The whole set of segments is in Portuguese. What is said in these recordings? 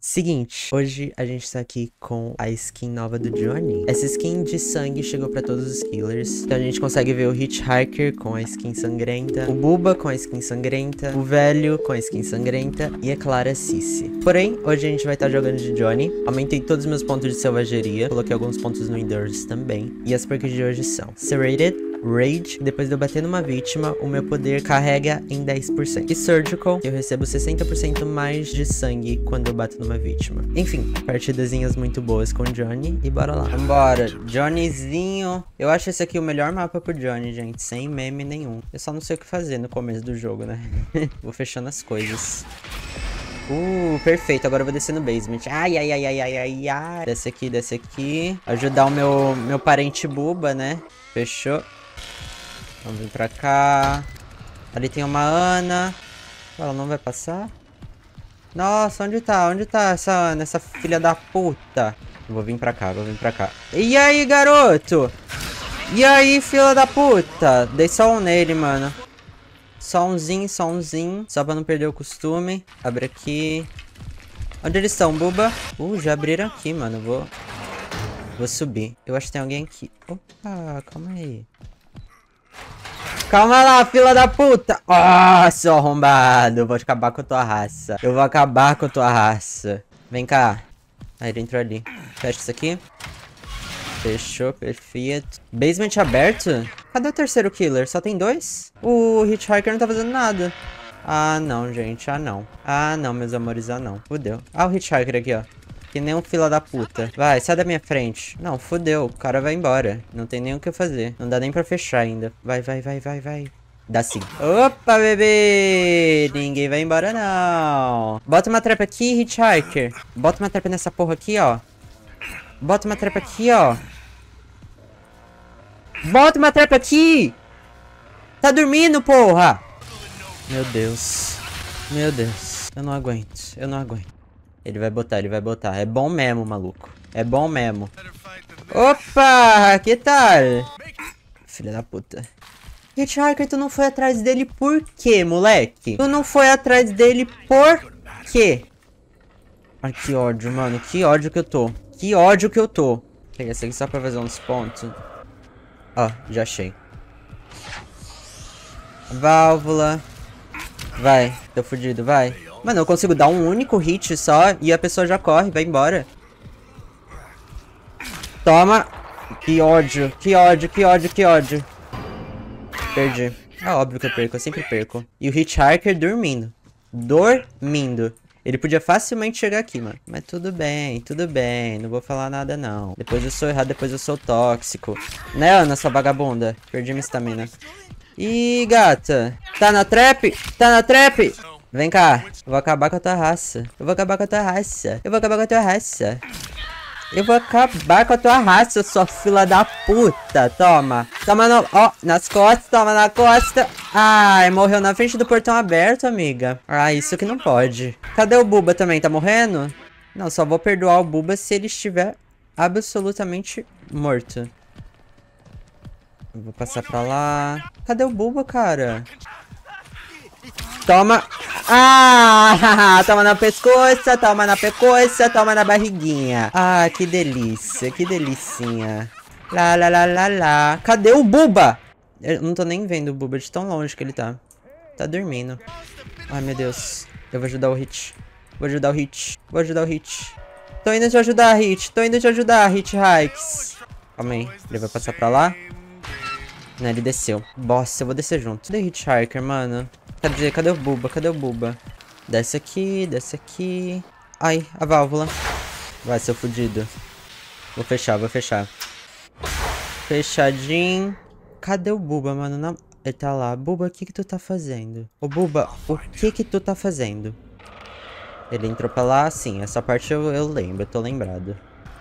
Seguinte, hoje a gente tá aqui com a skin nova do Johnny. Essa skin de sangue chegou pra todos os killers. Então a gente consegue ver o Hitchhiker com a skin sangrenta, o Bubba com a skin sangrenta, o Velho com a skin sangrenta e, é claro, a Sissy. Porém, hoje a gente vai estar jogando de Johnny. Aumentei todos os meus pontos de selvageria, coloquei alguns pontos no Endurance também. E as perks de hoje são Serrated, Rage, depois de eu bater numa vítima, o meu poder carrega em 10%. E Surgical, que eu recebo 60% mais de sangue quando eu bato numa vítima. Enfim, partidazinhas muito boas com o Johnny e bora lá. Vambora, Johnnyzinho. Eu acho esse aqui o melhor mapa pro Johnny, gente, sem meme nenhum. Eu só não sei o que fazer no começo do jogo, né? Vou fechando as coisas. Perfeito. Agora eu vou descer no basement. Ai, ai, ai, ai, ai, ai, ai. Desce aqui, desce aqui. Ajudar o meu parente Bubba, né? Fechou. Vamos vir pra cá. Ali tem uma Ana. Ela não vai passar? Nossa, onde tá? Onde tá essa Ana? Essa filha da puta. Eu vou vir pra cá, vou vir pra cá. E aí, garoto? E aí, filha da puta? Dei só um nele, mano. Só umzinho, só umzinho. Só pra não perder o costume. Abre aqui. Onde eles estão, Bubba? Já abriram aqui, mano. Vou subir. Eu acho que tem alguém aqui. Opa, calma aí. Calma lá, fila da puta. Seu arrombado. Eu vou acabar com a tua raça. Eu vou acabar com a tua raça. Vem cá. Aí ele entrou ali. Fecha isso aqui. Fechou, perfeito. Basement aberto? Cadê o terceiro killer? Só tem dois? O Hitchhiker não tá fazendo nada. Ah, não, gente. Ah, não. Ah, não, meus amores. Ah, não. Fudeu. Ah, o Hitchhiker aqui, ó. Que nem um fila da puta. Vai, sai da minha frente. Não, fudeu. O cara vai embora. Não tem nem o que fazer. Não dá nem pra fechar ainda. Vai, vai, vai, vai, vai. Dá sim. Opa, bebê! Ninguém vai embora, não. Bota uma trap aqui, Hitchhiker. Bota uma trap nessa porra aqui, ó. Bota uma trap aqui, ó. Bota uma trap aqui! Tá dormindo, porra! Meu Deus. Meu Deus. Eu não aguento. Eu não aguento. Ele vai botar, ele vai botar. É bom mesmo, maluco. É bom mesmo. Opa! Que tal? Filha da puta. Hitchhiker, tu não foi atrás dele por quê, moleque? Tu não foi atrás dele por quê? Ai, que ódio, mano. Que ódio que eu tô. Que ódio que eu tô. Vou pegar esse aqui só pra fazer uns pontos. Ó, já achei. Válvula. Vai, tô fudido, vai. Mano, eu consigo dar um único hit só e a pessoa já corre, vai embora. Toma. Que ódio, que ódio, que ódio, que ódio. Perdi. É óbvio que eu perco, eu sempre perco. E o Hitchhiker dormindo. Dormindo. Ele podia facilmente chegar aqui, mano. Mas tudo bem, tudo bem. Não vou falar nada, não. Depois eu sou errado, depois eu sou tóxico. Né, Ana, sua vagabunda? Perdi minha estamina. Ih, gata. Tá na trap? Tá na trap? Vem cá. Eu vou acabar com a tua raça. Eu vou acabar com a tua raça. Eu vou acabar com a tua raça. Eu vou acabar com a tua raça, sua fila da puta. Toma. Toma no... Ó, nas costas. Toma na costa. Ai, morreu na frente do portão aberto, amiga. Ah, isso que não pode. Cadê o Bubba também? Tá morrendo? Não, só vou perdoar o Bubba se ele estiver absolutamente morto. Eu vou passar pra lá. Cadê o Bubba, cara? Toma. Toma na pescoça, toma na pescoça, toma na barriguinha. Ah, que delícia, que delicinha. Lá, lá, lá, lá, lá. Cadê o Bubba? Eu não tô nem vendo o Bubba de tão longe que ele tá. Tá dormindo. Ai, meu Deus. Eu vou ajudar o Hit. Vou ajudar o Hit. Vou ajudar o Hit. Tô indo te ajudar, Hit. Tô indo te ajudar, Hitchhikes. Calma aí. Ele vai passar pra lá. Não, ele desceu. Bosta, eu vou descer junto. Cadê o Hitchhiker, mano? Quer dizer, cadê o Bubba? Cadê o Bubba? Desce aqui, desce aqui. Ai, a válvula. Vai, seu fudido. Vou fechar, vou fechar. Fechadinho. Cadê o Bubba, mano? Ele tá lá. Bubba, o que que tu tá fazendo? Ô, Bubba, o que que tu tá fazendo? Ele entrou pra lá? Sim, essa parte eu lembro, eu tô lembrado.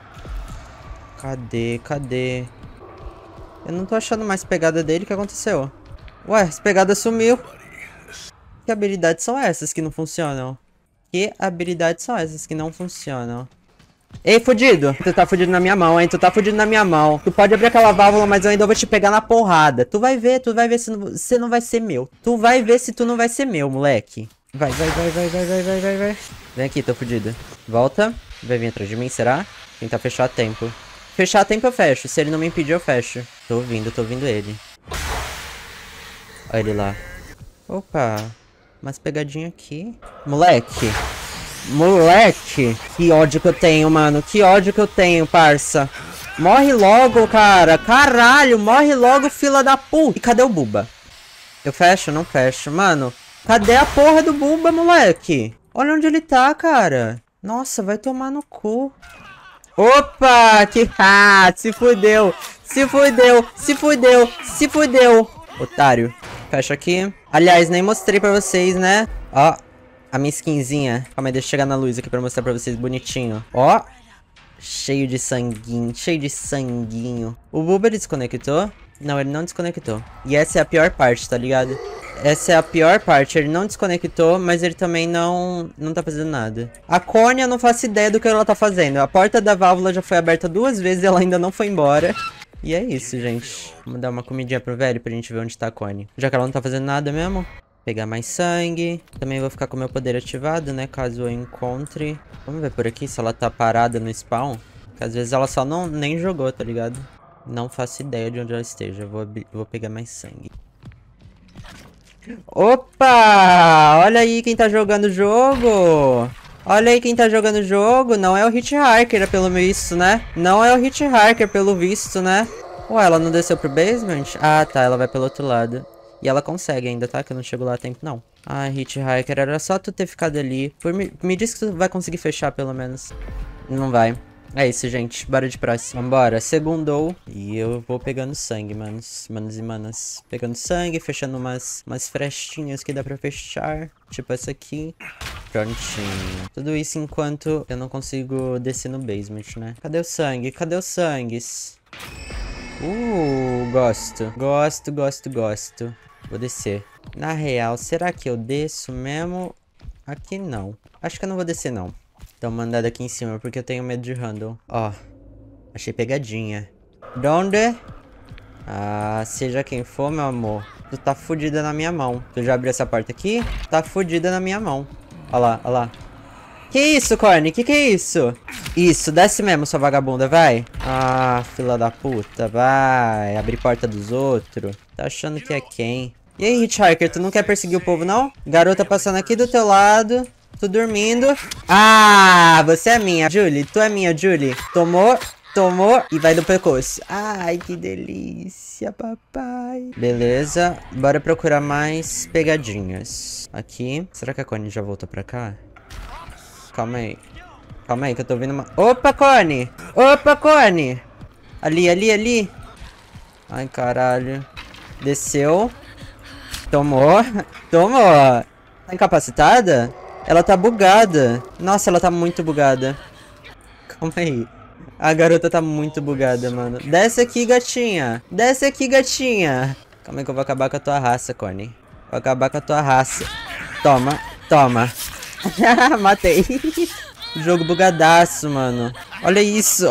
Cadê? Cadê? Eu não tô achando mais pegada dele. O que aconteceu? Ué, as pegadas sumiu. Que habilidades são essas que não funcionam? Que habilidades são essas que não funcionam? Ei, fudido! Tu tá fudido na minha mão, hein? Tu tá fudido na minha mão. Tu pode abrir aquela válvula, mas eu ainda vou te pegar na porrada. Tu vai ver se você não vai ser meu. Tu vai ver se tu não vai ser meu, moleque. Vai, vai, vai, vai, vai, vai, vai, vai, vai. Vem aqui, tô fudido. Volta. Vai vir atrás de mim, será? Tentar fechar a tempo. Fechar a tempo eu fecho. Se ele não me impedir, eu fecho. Tô ouvindo ele. Olha ele lá. Opa. Umas pegadinhas aqui. Moleque. Moleque. Que ódio que eu tenho, mano. Que ódio que eu tenho, parça. Morre logo, cara. Caralho, morre logo, fila da puta. E cadê o Buba? Eu fecho? Não fecho. Mano, cadê a porra do Buba, moleque? Olha onde ele tá, cara. Nossa, vai tomar no cu. Opa, que... Ah, se fudeu. Se fudeu, se fudeu, se fudeu. Otário. Fecha aqui. Aliás, nem mostrei pra vocês, né? Ó, a minha skinzinha. Calma aí, deixa eu chegar na luz aqui pra mostrar pra vocês bonitinho. Ó. Cheio de sanguinho, cheio de sanguinho. O Buba, ele desconectou? Não, ele não desconectou. E essa é a pior parte, tá ligado? Essa é a pior parte. Ele não desconectou, mas ele também não tá fazendo nada. A Connie, eu não faço ideia do que ela tá fazendo. A porta da válvula já foi aberta 2 vezes e ela ainda não foi embora. E é isso, gente. Vamos dar uma comidinha pro velho pra gente ver onde tá a Connie. Já que ela não tá fazendo nada mesmo. Pegar mais sangue. Também vou ficar com o meu poder ativado, né? Caso eu encontre. Vamos ver por aqui se ela tá parada no spawn. Porque às vezes ela só nem jogou, tá ligado? Não faço ideia de onde ela esteja. Vou pegar mais sangue. Opa! Olha aí quem tá jogando o jogo. Olha aí quem tá jogando o jogo. Não é o Hitchhiker, pelo visto, né? Não é o Hitchhiker, pelo visto, né? Ué, ela não desceu pro basement? Ah, tá. Ela vai pelo outro lado. E ela consegue ainda, tá? Que eu não chego lá a tempo, não. Ai, Hitchhiker, era só tu ter ficado ali. Me diz que tu vai conseguir fechar, pelo menos. Não vai. É isso, gente. Bora de próximo. Vambora. Segundou. E eu vou pegando sangue, manos e manas. Pegando sangue, fechando umas frestinhas que dá pra fechar. Tipo essa aqui. Prontinho. Tudo isso enquanto eu não consigo descer no basement, né? Cadê o sangue? Cadê os sangues? Gosto. Gosto. Vou descer. Na real, será que eu desço mesmo? Aqui não. Acho que eu não vou descer, não. Dá uma andada aqui em cima, porque eu tenho medo de handle. Ó, achei pegadinha. Donde? Ah, seja quem for, meu amor. Tu tá fudida na minha mão. Tu já abriu essa porta aqui? Tá fudida na minha mão. Ó lá, ó lá. Que isso, Connie? Que é isso? Isso, desce mesmo, sua vagabunda, vai. Ah, fila da puta, vai. Abrir porta dos outros. Tá achando que é quem? E aí, Hitchhiker, tu não quer perseguir o povo, não? Garota passando aqui do teu lado. Tô dormindo. Ah, você é minha, Julie. Tu é minha, Julie. Tomou e vai do pescoço. Ai, que delícia, papai. Beleza, bora procurar mais pegadinhas. Aqui. Será que a Connie já voltou pra cá? Calma aí. Calma aí que eu tô ouvindo uma... Opa, Connie! Opa, Connie! Ali. Ai, caralho. Desceu. Tomou. Tá incapacitada? Ela tá bugada. Nossa, ela tá muito bugada. Calma aí. A garota tá muito bugada, mano. Desce aqui, gatinha. Desce aqui, gatinha. Calma aí que eu vou acabar com a tua raça, Connie. Vou acabar com a tua raça. Toma. Matei. Jogo bugadaço, mano. Olha isso.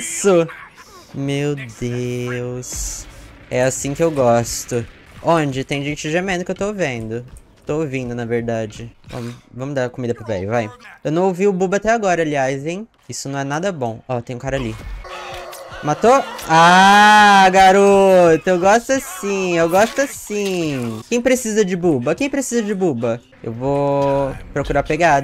Meu Deus. É assim que eu gosto. Onde? Tem gente gemendo que eu tô vendo. Tô ouvindo, na verdade. Vamos dar comida pro velho, vai. Eu não ouvi o Buba até agora, aliás, hein? Isso não é nada bom. Ó, tem um cara ali. Matou? Ah, garoto. Eu gosto assim. Quem precisa de Buba? Eu vou procurar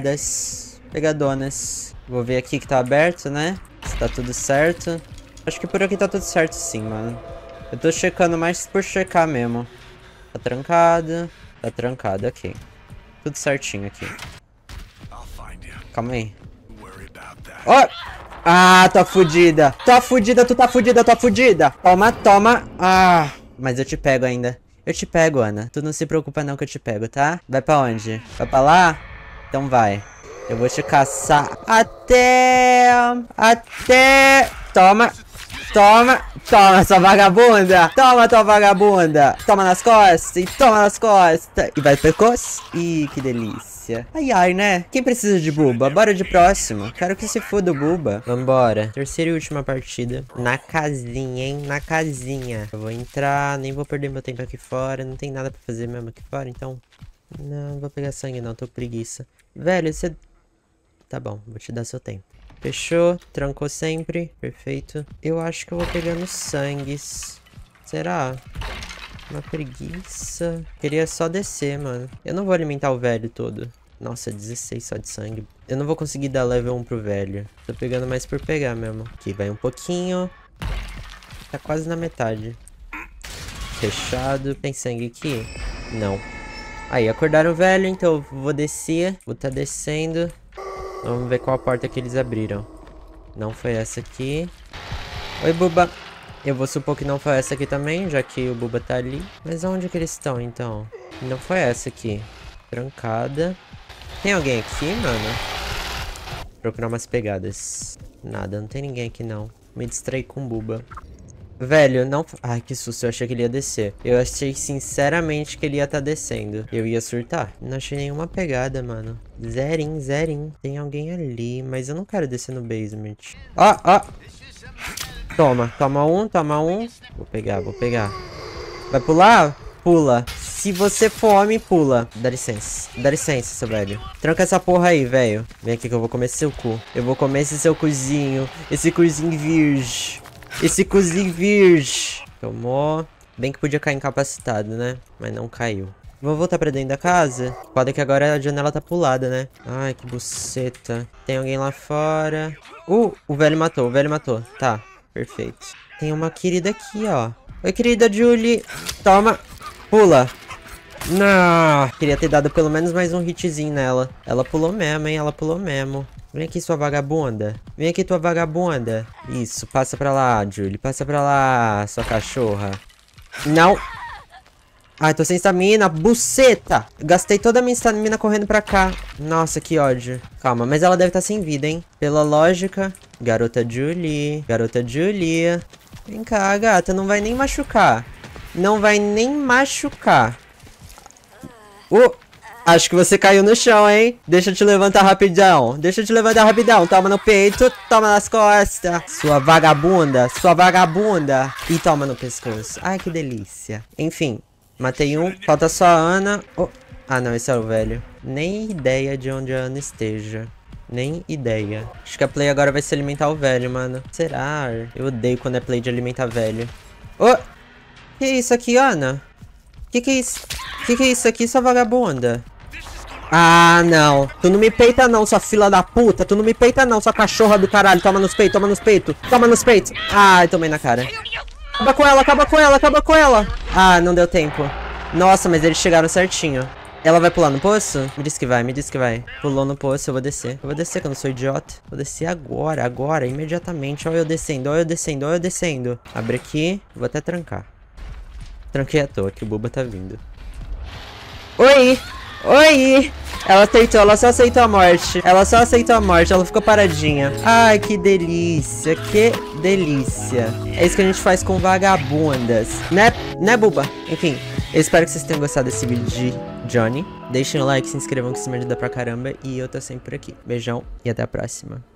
pegadonas. Vou ver aqui que tá aberto, né? Se tá tudo certo. Acho que por aqui tá tudo certo sim, mano. Eu tô checando mais por checar mesmo. Tá trancado. Tá trancado, ok. Tudo certinho aqui. Calma aí. Ó! Ah, tô fudida. Tu tá fudida. Toma. Ah, mas eu te pego ainda. Eu te pego, Ana. Tu não se preocupa não que eu te pego, tá? Vai pra onde? Vai pra lá? Então vai. Eu vou te caçar até... Toma, sua vagabunda. Toma, tua vagabunda. Toma nas costas. E vai pro pescoço. Ih, que delícia. Ai, né? Quem precisa de Buba? Bora de próximo. Quero que se foda o Buba. Vambora. Terceira e última partida. Na casinha, hein? Na casinha. Eu vou entrar. Nem vou perder meu tempo aqui fora. Não tem nada pra fazer mesmo aqui fora, então... Não vou pegar sangue não, tô com preguiça. Velho, você... Tá bom, vou te dar seu tempo. Fechou, trancou sempre, perfeito. Eu acho que eu vou pegando sangues. Será? Uma preguiça. Queria só descer, mano. Eu não vou alimentar o velho todo. Nossa, 16 só de sangue. Eu não vou conseguir dar level 1 pro velho. Tô pegando mais por pegar mesmo. Aqui, vai um pouquinho. Tá quase na metade. Fechado. Tem sangue aqui? Não. Aí, acordaram o velho, então eu vou descer. Vou tá descendo. Vamos ver qual a porta que eles abriram. Não foi essa aqui. Oi, Buba. Eu vou supor que não foi essa aqui também, já que o Buba tá ali. Mas onde que eles estão, então? Não foi essa aqui. Trancada. Tem alguém aqui, mano? Procurar umas pegadas. Nada, não tem ninguém aqui, não. Me distraí com o Buba. Velho, não... Ai, que susto, eu achei que ele ia descer. Eu achei, sinceramente, que ele ia estar descendo. Eu ia surtar. Não achei nenhuma pegada, mano. Zerinho, zerinho. Tem alguém ali, mas eu não quero descer no basement. Ó, ó. Toma, toma um, toma um. Vou pegar, vou pegar. Vai pular? Pula. Se você for homem, pula. Dá licença, seu velho. Tranca essa porra aí, velho. Vem aqui que eu vou comer seu cu. Eu vou comer esse seu cozinho. Esse cozinho virgem. Esse cozinho virgem. Tomou. Bem que podia cair incapacitado, né? Mas não caiu. Vamos voltar pra dentro da casa? Pode que agora a janela tá pulada, né? Ai, que buceta. Tem alguém lá fora. O velho matou, o velho matou. Tá, perfeito. Tem uma querida aqui, ó. Oi, querida Julie. Toma. Pula. Não. Queria ter dado pelo menos mais um hitzinho nela. Ela pulou mesmo, hein? Ela pulou mesmo. Vem aqui, sua vagabunda. Vem aqui, tua vagabunda. Isso, passa pra lá, Julie. Passa pra lá, sua cachorra. Não. Ai, tô sem estamina. Buceta. Gastei toda a minha estamina correndo pra cá. Nossa, que ódio. Calma, mas ela deve estar sem vida, hein? Pela lógica. Garota Julie. Garota Julia. Vem cá, gata. Não vai nem machucar. Não vai nem machucar. Acho que você caiu no chão, hein? Deixa eu te levantar rapidão. Deixa eu te levantar rapidão. Toma no peito, toma nas costas. Sua vagabunda, sua vagabunda. E toma no pescoço. Ai, que delícia. Enfim, matei um. Falta só a Ana. Ah, não, esse é o velho. Nem ideia de onde a Ana esteja. Nem ideia. Acho que a play agora vai se alimentar o velho, mano. Será? Eu odeio quando é play de alimentar velho. Que é isso aqui, Ana? Que é isso? Que é isso aqui, sua vagabunda? Ah, não. Tu não me peita não, sua fila da puta. Tu não me peita não, sua cachorra do caralho. Toma nos peitos, toma nos peitos. Toma nos peitos. Ai, tomei na cara. Acaba com ela, acaba com ela, acaba com ela. Ah, não deu tempo. Nossa, mas eles chegaram certinho. Ela vai pular no poço? Me disse que vai, me disse que vai. Pulou no poço, eu vou descer. Eu vou descer, que eu não sou idiota. Vou descer agora, agora, imediatamente. Olha eu descendo, olha eu descendo, olha eu descendo. Abre aqui, vou até trancar. Tranquei à toa, que o Buba tá vindo. Oi! Oi! Ela aceitou, ela só aceitou a morte. Ela só aceitou a morte, ela ficou paradinha. Ai, que delícia, que delícia. É isso que a gente faz com vagabundas. Né, Buba? Enfim, eu espero que vocês tenham gostado desse vídeo de Johnny. Deixem o like, se inscrevam que isso me ajuda pra caramba. E eu tô sempre por aqui. Beijão e até a próxima.